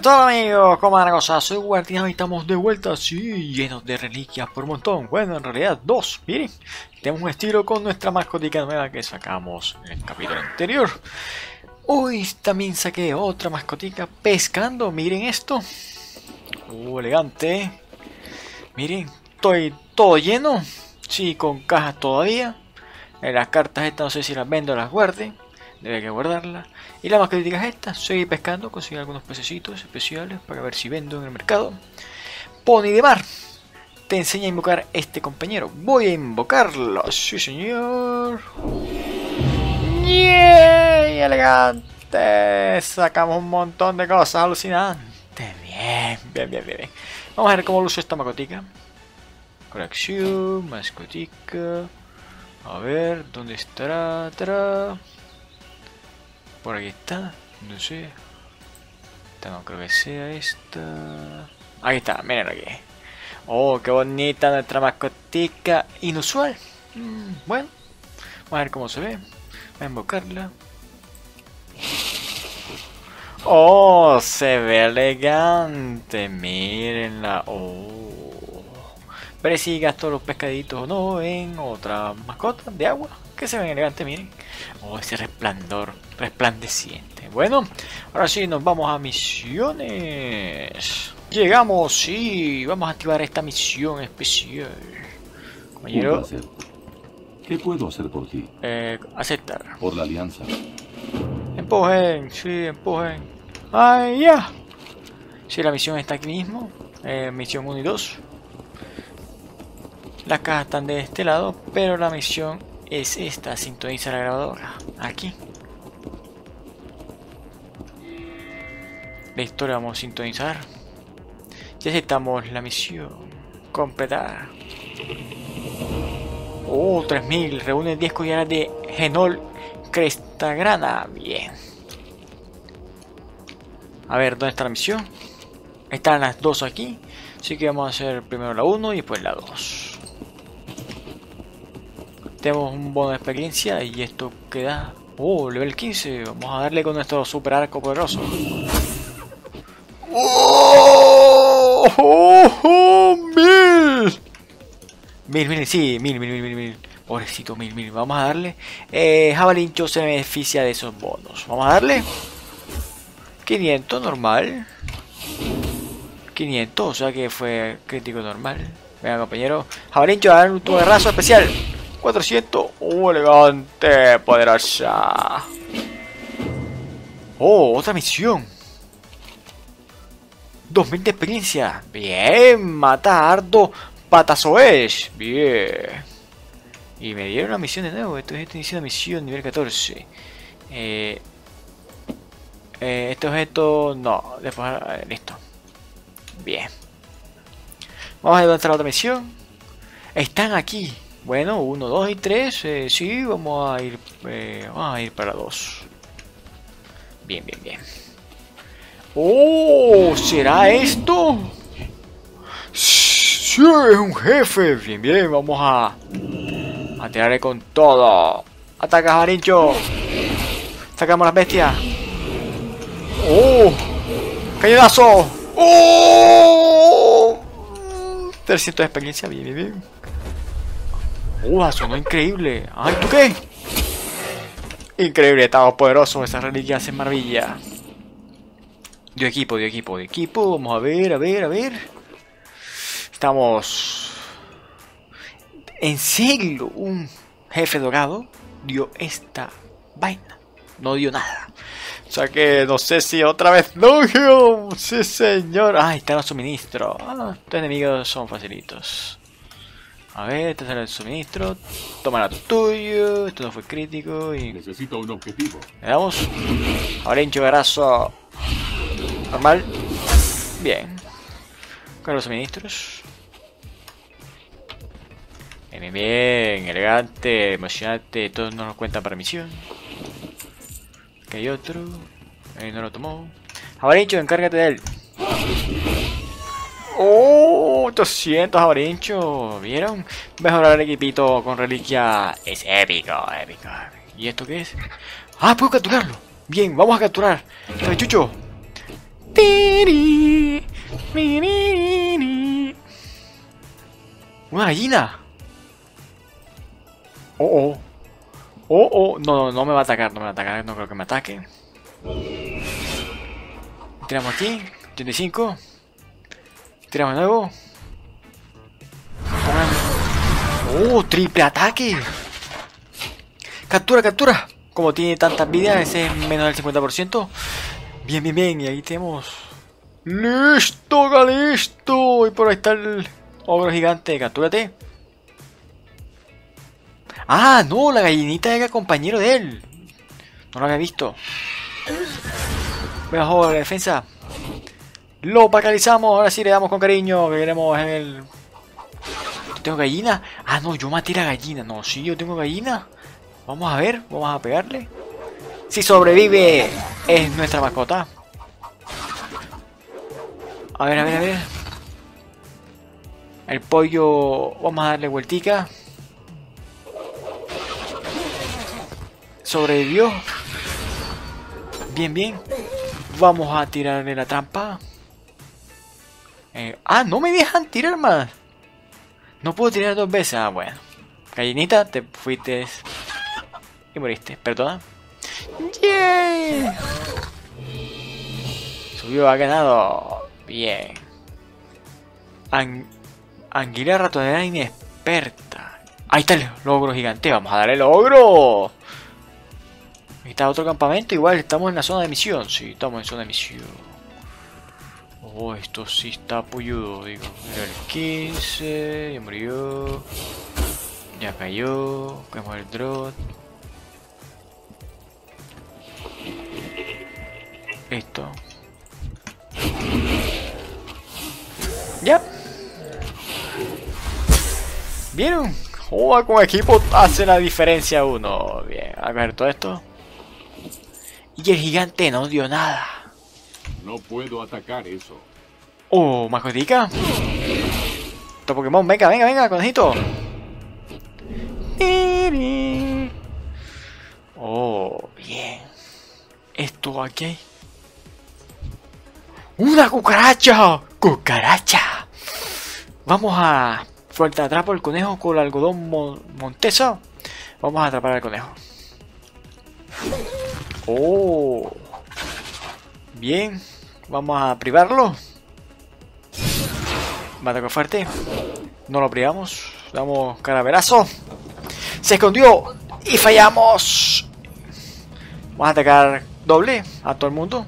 tal amigos? ¿Cómo van las cosas? Soy Guardián y estamos de vuelta, sí, llenos de reliquias por un montón. Bueno, en realidad dos, miren. Tenemos un estilo con nuestra mascotica nueva que sacamos en el capítulo anterior. Hoy también saqué otra mascotica pescando, miren esto. Elegante. Miren, estoy todo lleno. Sí, con cajas todavía. Las cartas estas no sé si las vendo o las guarde. Debe que guardarlas. Y la mascotica es esta. Seguir pescando, conseguir algunos pececitos especiales para ver si vendo en el mercado. Pony de mar. Te enseña a invocar a este compañero. Voy a invocarlo. Sí, señor. ¡Yay! Elegante. Sacamos un montón de cosas alucinantes. Bien. Vamos a ver cómo luce esta mascotica. Colección, mascotica. A ver, ¿dónde estará? Por aquí está, no sé. Esta no creo que sea esta. Ahí está, miren aquí. Oh, qué bonita nuestra mascotica inusual. Bueno, vamos a ver cómo se ve. Voy a invocarla. Oh, se ve elegante. Mírenla. Oh. Pero si gasto los pescaditos o no en otra mascota de agua. Que se ven elegantes, miren. Oh, ese resplandor resplandeciente. Bueno, ahora sí nos vamos a misiones. Llegamos, sí. Vamos a activar esta misión especial. Compañero. Un placer. ¿Qué puedo hacer por ti? Aceptar. Por la alianza. Empujen, sí, empujen. ¡Ay, ya! Sí, la misión está aquí mismo. Misión 1 y 2. Las cajas están de este lado, pero la misión es esta. Sintoniza la grabadora. Aquí. La historia vamos a sintonizar. Ya aceptamos la misión. Completar. Oh, 3000. Reúne 10 collares de Genol Crestagrana. Bien. A ver, ¿dónde está la misión? Están las dos aquí. Así que vamos a hacer primero la 1 y después la 2. Tenemos un bono de experiencia y esto queda... Oh, nivel 15. Vamos a darle con nuestro super arco poderoso. ¡Oh! ¡Mil! Sí, mil. Pobrecito, mil. Vamos a darle. Jabalincho se beneficia de esos bonos. Vamos a darle. 500, normal. 500, o sea que fue crítico normal. Venga, compañero. Jabalincho, a dar un tuerrazo especial. 400. Elegante, poderosa. Oh, otra misión. 2000 de experiencia. Bien, mata a Ardo Patazoes. Bien. Y me dieron una misión de nuevo. Esto es inicio de misión nivel 14. Este objeto no. Después, listo. Bien. Vamos a avanzar a la otra misión. Están aquí. Bueno, 1, 2 y 3. Sí, vamos a ir para 2. Bien. ¡Oh! ¿Será esto? Sí, es un jefe. Bien. Vamos a tirarle con todo. Ataca, Jabalincho. Sacamos las bestias. ¡Oh! ¡Cañonazo! ¡Oh! 300 de experiencia. Bien. Sonó increíble. ¡Ay, tú qué! Increíble, estamos poderosos. Esas reliquias hacen maravilla. De equipo. Vamos a ver. Estamos... ¿En serio? Un jefe dorado dio esta vaina. No dio nada. O sea que no sé si otra vez... ¡No! ¡Sí, señor! ¡Ay, están los suministros! Estos enemigos son facilitos. A ver, este sale el suministro. Toma la tuyo. Esto no fue crítico. Y... Necesito un objetivo. le damos. Ahora hincho verazo. Normal. Bien. Con los suministros. Bien. Elegante. Emocionante. Todos no nos cuentan para misión. Aquí hay otro. Ahí no lo tomó. Jabalincho, encárgate de él. ¡Oh! 200 Jabalincho. ¿Vieron? Mejorar el equipito con reliquia es épico. ¿Y esto qué es? ¡Ah! ¡Puedo capturarlo! Bien, vamos a capturar. Chucho. Tiri, miriri. Una gallina. Oh, oh. Oh, oh. No, no, no me va a atacar, no me va a atacar. No creo que me ataque. Tiramos aquí. 85. Tiramos de nuevo. Oh, triple ataque. Captura, captura. Como tiene tantas vidas, ese es menos del 50%. Bien, bien, bien. Y ahí tenemos. ¡Listo, listo! Y por ahí está el ogro gigante. Captúrate. Ah, no, la gallinita era compañero de él. No lo había visto. Mejor la defensa. Lo paralizamos. Ahora sí le damos con cariño. Que queremos en el. ¿Tengo gallina? Ah, no, yo maté la gallina. No, sí, yo tengo gallina. Vamos a ver, vamos a pegarle. Si sobrevive, es nuestra mascota. A ver, a ver, a ver. El pollo, vamos a darle vueltica. Sobrevivió. Bien, bien. Vamos a tirarle la trampa. Ah, no me dejan tirar más. No puedo tirar dos veces. Ah, bueno. Gallinita, te fuiste y moriste. Perdona. ¡Yeah! Subió, ha ganado. Bien. Anguila ratonera inexperta. Ahí está el logro gigante. Vamos a darle el logro. Ahí está otro campamento. Igual estamos en la zona de misión. Sí, estamos en zona de misión. Oh, esto sí está puyudo. Digo, mira el 15. Ya murió. Ya cayó. Cogemos el drone. Esto. Ya. ¿Vieron? Jugar con equipo hace la diferencia uno. Bien, a ver todo esto. Y el gigante no dio nada. No puedo atacar eso. Oh, mascotica. Esto Pokémon, venga, venga, venga, conejito. Oh, bien. Esto aquí hay. ¡Una cucaracha! ¡Cucaracha! Vamos a suelta atrapo el conejo con el algodón montesa. Vamos a atrapar al conejo. Oh, bien. Vamos a privarlo. Va a atacar fuerte. No lo privamos. Damos calaverazo. Se escondió y fallamos. Vamos a atacar doble a todo el mundo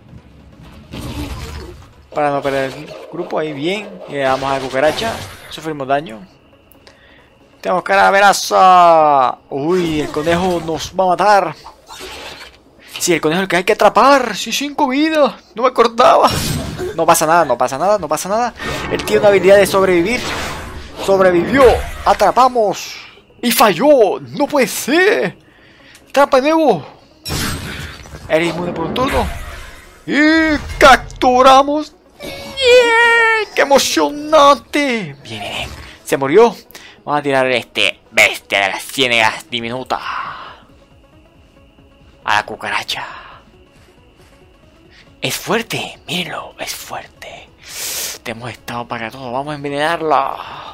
para no perder el grupo. Ahí bien. Y le damos a la cucaracha. Sufrimos daño. Tenemos calaverazo. Uy, el conejo nos va a matar. Sí, el conejo es el que hay que atrapar. Sí, 5 vidas. No me acordaba. No pasa nada, no pasa nada, no pasa nada. Él tiene una habilidad de sobrevivir. Sobrevivió. Atrapamos. Y falló. No puede ser. Trampa de nuevo. Eres inmune por un turno. Y capturamos. ¡Yeah! ¡Qué emocionante! Bien, bien. Se murió. Vamos a tirar este bestia de las ciénegas diminuta. A la cucaracha. Es fuerte, mírenlo, es fuerte. Te hemos estado para todo, vamos a envenenarla.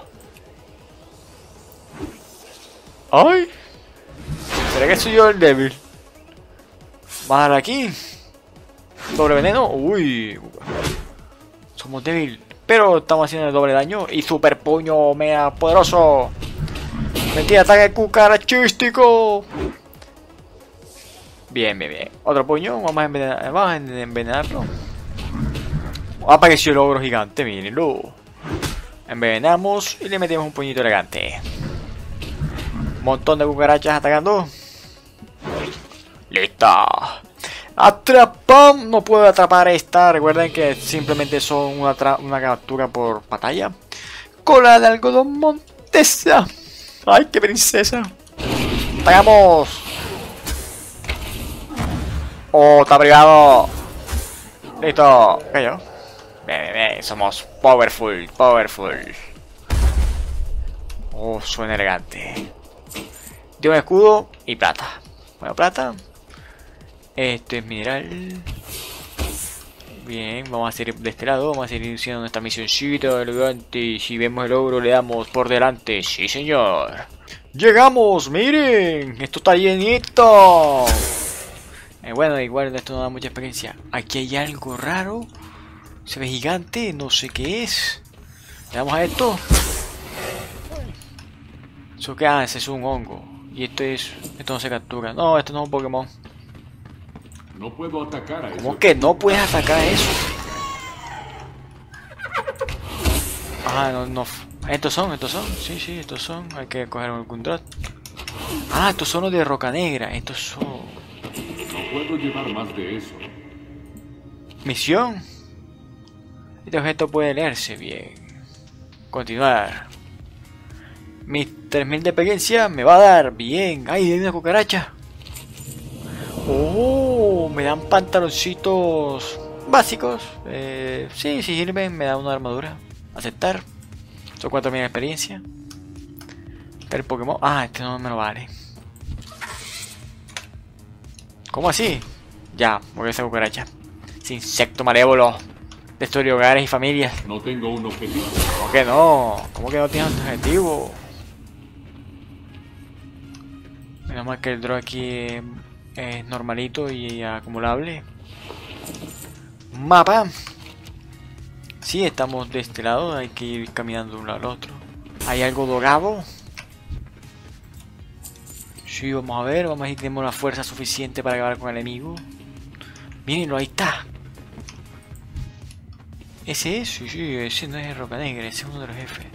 ¡Ay! ¿Será que soy yo el débil? Vamos a darle aquí. Doble veneno. Uy. Somos débil. Pero estamos haciendo el doble daño. Y super puño mega poderoso. Mentira, ataque cucarachístico. Bien, bien, bien. Otro puño. Vamos a envenenarlo. Apareció el ogro gigante, mírenlo. Envenenamos y le metemos un puñito elegante. Montón de cucarachas atacando. ¡Listo! ¡Atrapamos! No puedo atrapar esta. Recuerden que simplemente son una captura por batalla. Cola de algodón montesa. ¡Ay, qué princesa! ¡Atacamos! ¡Oh, está brigado! ¡Listo! Cayó. Bien, bien, bien. Somos powerful, powerful. Oh, suena elegante. De un escudo y plata. Bueno, plata. Este es mineral. Bien, vamos a hacer de este lado, vamos a seguir haciendo nuestra misioncita elegante. Y si vemos el ogro le damos por delante. Sí, señor. ¡Llegamos! ¡Miren! ¡Esto está llenito! Bueno, igual esto no da mucha experiencia. Aquí hay algo raro. Se ve gigante, no sé qué es. Le damos a esto. ¿Eso qué hace? Es un hongo. Y esto no se captura. No, esto no es un Pokémon. No puedo atacar a eso. ¿Cómo que no puedes atacar a eso? Ah, no. Estos son. Sí, estos son. Hay que coger algún drop. Ah, estos son los de Roca Negra. Estos son. No puedo llevar más de eso. Misión. Este objeto puede leerse bien. Continuar. Mis 3000 de experiencia me va a dar bien. Ay, hay una cucaracha. Oh, me dan pantaloncitos básicos. Sí, sirven. Me da una armadura. Aceptar. Son 4000 de experiencia. El Pokémon. Ah, este no me lo vale. ¿Cómo así? Ya, voy a esa cucaracha. Ese insecto malévolo. Destruye hogares y familias. No tengo un objetivo. ¿Cómo que no? ¿Cómo que no tienes un objetivo? Menos mal que el drop aquí es normalito y acumulable. Mapa. Sí, estamos de este lado. Hay que ir caminando de un lado al otro. ¿Hay algo dorado? Sí, vamos a ver. Vamos a ver si tenemos la fuerza suficiente para acabar con el enemigo. Mírenlo, ahí está. ¿Ese es? Sí, ese no es el Roca Negra, ese es uno de los jefes.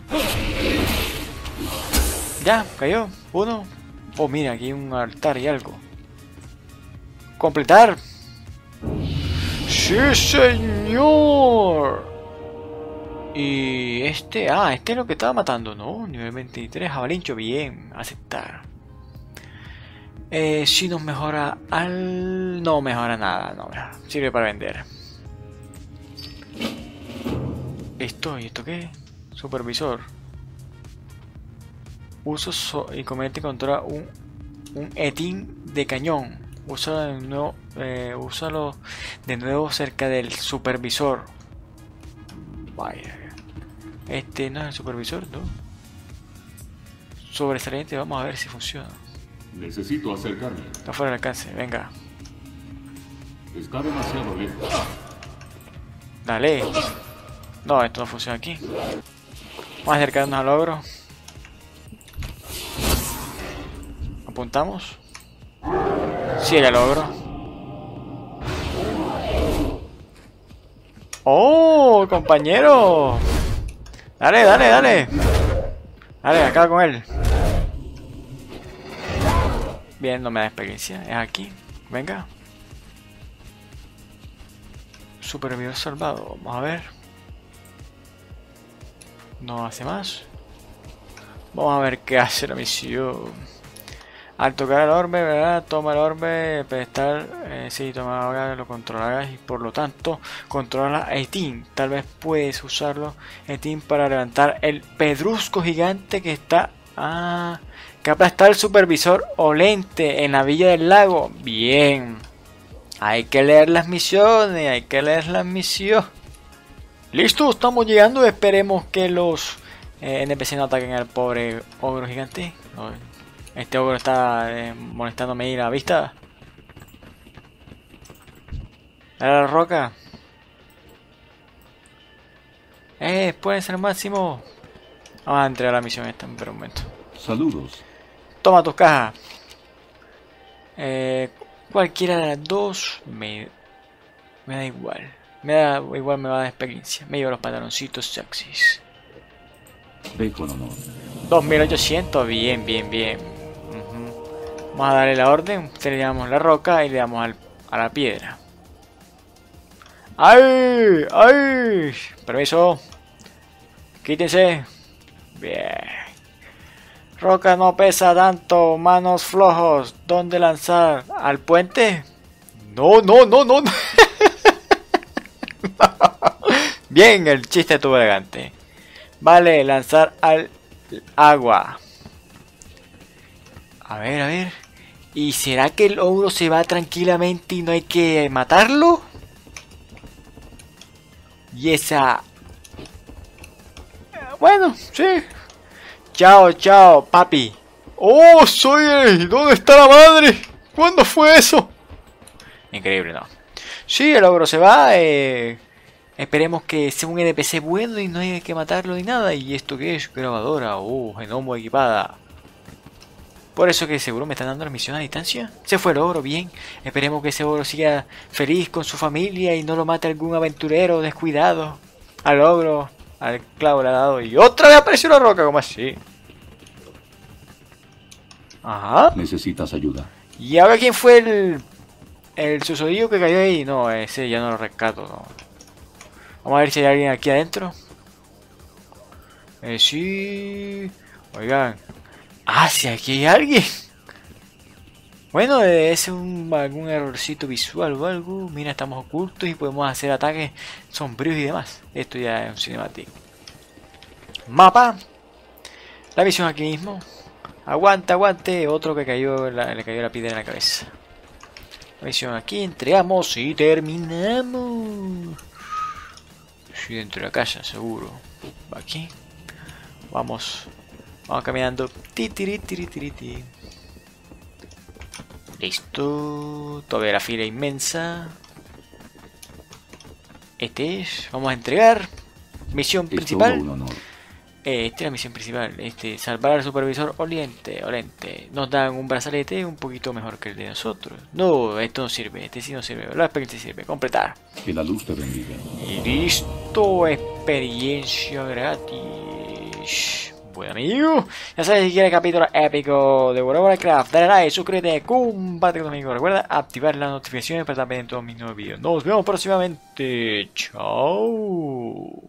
Ya, cayó. Uno. Oh, mira, aquí hay un altar y algo. ¡Completar! ¡Sí, señor! Y este es lo que estaba matando, ¿no? Nivel 23, jabalincho, bien, aceptar. Si nos mejora al... No mejora nada, no, sirve para vender. ¿Y esto qué? Supervisor. Y comete y controla un Etin de cañón. Úsalo de nuevo cerca del supervisor. Vaya. Este no es el supervisor, ¿no? Sobresaliente, vamos a ver si funciona. Necesito acercarme. Está fuera del alcance, venga. Está demasiado lejos. Dale. No, esto no funciona aquí. Vamos a acercarnos al ogro. Apuntamos. Sí, era el ogro. ¡Oh, compañero! Dale. Dale, acaba con él. Bien, no me da experiencia. Es aquí. Venga. Supervisor salvado. Vamos a ver. No hace más. Vamos a ver qué hace la misión. Al tocar el orbe, ¿verdad? Toma el orbe, pedestal, sí, toma ahora, lo controlarás y por lo tanto controla a Etin. Tal vez puedes usarlo, Etin, para levantar el pedrusco gigante que está... que aplasta el supervisor Olente en la villa del lago. Bien. Hay que leer las misiones, Listo, estamos llegando. Esperemos que los NPC no ataquen al pobre ogro gigante. Este ogro está molestándome ahí la vista. Dale a la roca. Pueden ser máximo. Vamos a entregar la misión esta, pero un momento. Saludos. Toma tus cajas. Cualquiera de las dos me da igual. Me va a dar experiencia. Me llevo los pantaloncitos sexys. Ve con honor. 2800, bien. Vamos a darle la orden. Le damos la roca y le damos a la piedra. ¡Ay! Permiso. Quítense. Bien. Roca no pesa tanto. Manos flojos. ¿Dónde lanzar? ¿Al puente? No. Bien, el chiste estuvo elegante. Vale, lanzar al agua. A ver. ¿Y será que el ogro se va tranquilamente y no hay que matarlo? Y esa... Bueno, sí. Chao, chao, papi. ¡Oh, soy él! ¿Dónde está la madre? ¿Cuándo fue eso? Increíble, ¿no? Sí, el ogro se va. Esperemos que sea un NPC bueno y no haya que matarlo ni nada. ¿Y esto qué es? Grabadora. Genomo equipada. Por eso que seguro me están dando la misión a distancia. Se fue el ogro, bien. Esperemos que ese ogro siga feliz con su familia y no lo mate algún aventurero descuidado. Al ogro, al clavo le ha dado. Y otra vez apareció la roca, como así. Ajá. Necesitas ayuda. ¿Y ahora quién fue el susodicho que cayó ahí? No, ese ya no lo rescato, no. Vamos a ver si hay alguien aquí adentro. Sí. Oigan. Ah, si aquí hay alguien. Bueno, es algún errorcito visual o algo. Mira, estamos ocultos y podemos hacer ataques sombríos y demás. Esto ya es un cinemático. Mapa. La misión aquí mismo. Aguante, aguante. Otro que cayó, le cayó la piedra en la cabeza. La misión aquí. Entregamos y terminamos. Sí, dentro de la casa, seguro. Va aquí. Vamos. Vamos caminando. Listo. Todavía la fila inmensa. Este es. Vamos a entregar. Misión principal. Es todo un honor. Esta es la misión principal. Salvar al supervisor Olente. Nos dan un brazalete un poquito mejor que el de nosotros. No, esto no sirve. Este sí no sirve. La experiencia sirve. Completar. Que la luz te bendiga. Y listo. Experiencia gratis. Bueno, amigo. Ya sabes, si quieres capítulo épico de World of Warcraft, dale like, suscríbete, comparte conmigo. Recuerda activar las notificaciones para estar pendiente de todos mis nuevos videos. Nos vemos próximamente. Chao.